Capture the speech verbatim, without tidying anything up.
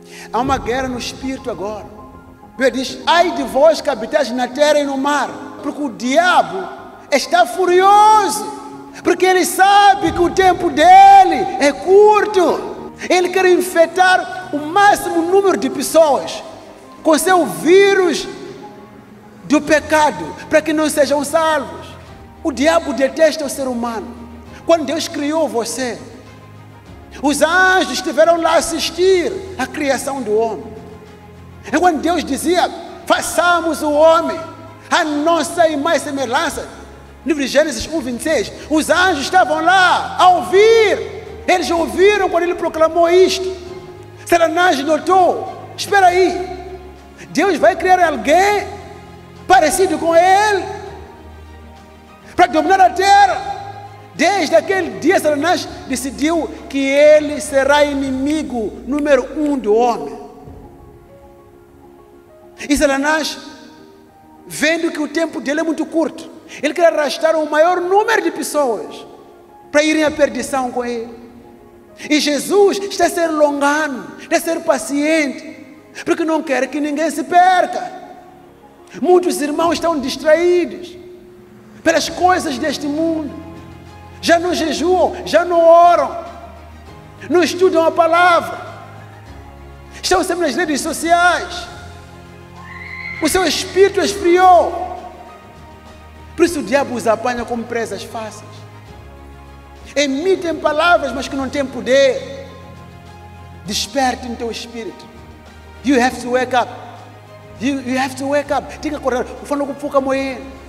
Há uma guerra no espírito agora. Ele diz: ai de vós que habitais na terra e no mar, porque o diabo está furioso, porque ele sabe que o tempo dele é curto. Ele quer infectar o máximo número de pessoas com seu vírus do pecado, para que não sejam salvos. O diabo detesta o ser humano. Quando Deus criou você, os anjos estiveram lá assistir à criação do homem. E quando Deus dizia: façamos o homem a nossa imagem e semelhança, livro de Gênesis um, vinte e seis, os anjos estavam lá a ouvir. Eles ouviram quando ele proclamou isto. Satanás notou: espera aí, Deus vai criar alguém parecido com ele para dominar a terra. Desde aquele dia, Satanás decidiu que ele será inimigo número um do homem. E Satanás, vendo que o tempo dele é muito curto, ele quer arrastar o maior número de pessoas para irem à perdição com ele. E Jesus está a ser longano, está a ser paciente, porque não quer que ninguém se perca. Muitos irmãos estão distraídos pelas coisas deste mundo. Já não jejuam, já não oram, não estudam a palavra, estão sempre nas redes sociais. O seu espírito esfriou. Por isso o diabo os apanha como presas fáceis. Emitem palavras, mas que não têm poder. Desperte em teu espírito. You have to wake up. You, you have to wake up. Tem que acordar. O fone não fica moendo.